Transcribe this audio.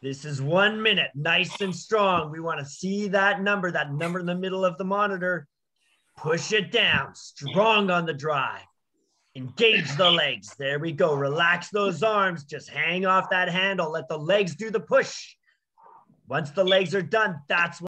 This is 1 minute, nice and strong. We want to see that number in the middle of the monitor. Push it down, strong on the drive. Engage the legs. There we go. Relax those arms. Just hang off that handle. Let the legs do the push. Once the legs are done, that's